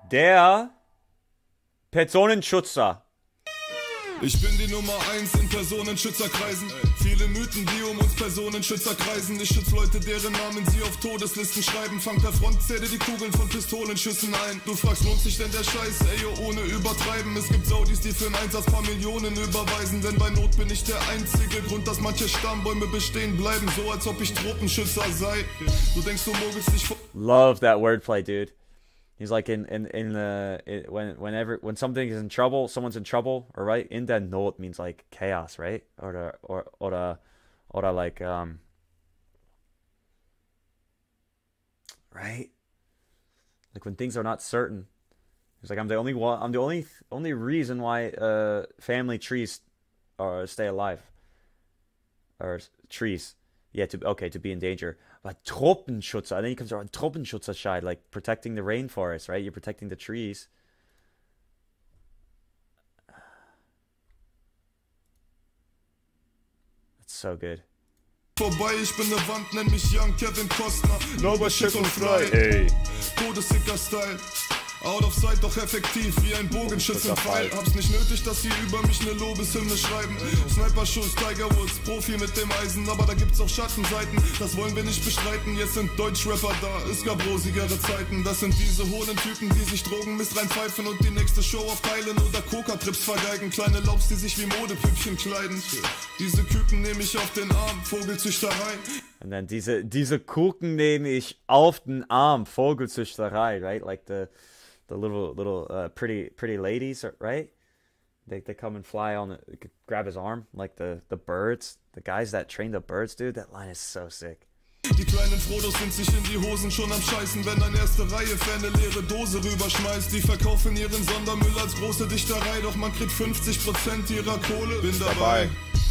Der Personenschützer. Ich bin die Nummer 1 in Personenschützerkreisen. Viele Mythen, die um uns Personenschützer kreisen. Ich schütze Leute, deren Namen sie auf Todeslisten schreiben. Fang per Front, zähle die Kugeln von Pistolenschüssen ein. Du fragst, lohnt sich denn der Scheiß? Ey, yo, ohne übertreiben. Es gibt Saudis, die für einen Einsatz paar Millionen überweisen. Denn bei Not bin ich der einzige Grund, dass manche Stammbäume bestehen bleiben. So als ob ich Tropenschützer sei. Du denkst, du mogelst dich vor... Love that wordplay, dude. He's like when something is in trouble, someone's in trouble, or right? In der Not means like chaos, right? Or like right? Like when things are not certain. He's like, I'm the only one. I'm the only reason why family trees stay alive. Or trees, yeah, to be in danger. But Tropenschutzer, and then he comes around Tropenschutzer, like protecting the rainforest, right? You're protecting the trees. That's so good. Vorbei, ich bin ne Wand, nenn mich Young Kevin Costner. Norbert schick und frei, ey. Todessicker Style. Out of sight, doch effektiv, wie ein Bogenschützenpfeil. Hab's nicht nötig, dass sie über mich ne Lobeshymne schreiben. Sniper-Schuss, Tiger Woods, Profi mit dem Eisen. Aber da gibt's auch Schattenseiten, das wollen wir nicht bestreiten. Jetzt sind Deutschrapper da, es gab rosigere Zeiten. Das sind diese hohlen Typen, die sich Drogenmist reinpfeifen und die nächste Show auf Teilen oder Coca-Trips vergeigen. Kleine Laubs, die sich wie Modepüppchen kleiden. Diese Küken nehme ich auf den Arm, Vogelzüchterei. Und dann diese Kuchen nehme ich auf den Arm, Vogelzüchterei, right? Like the little pretty ladies, right? They come and fly on grab his arm, like the birds, the guys that train the birds, dude. That line is so sick. Die kleinen Frodos sind sich in die Hosen schon am Scheißen, wenn ein erste Reihe-Fan eine leere Dose rüberschmeißt. Die verkaufen ihren Sondermüll als große Dichterei, doch man kriegt 50% ihrer Kohle. Bin dabei.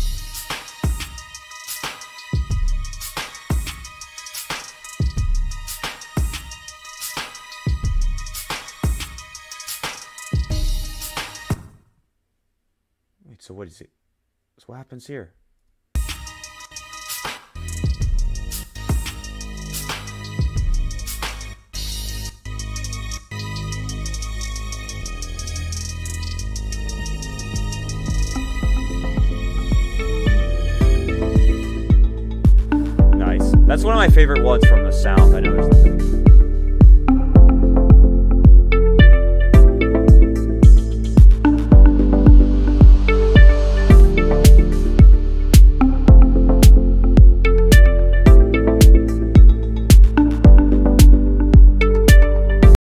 So what is it? So what happens here? Nice. That's one of my favorite ones from the sound. I know there's nothing.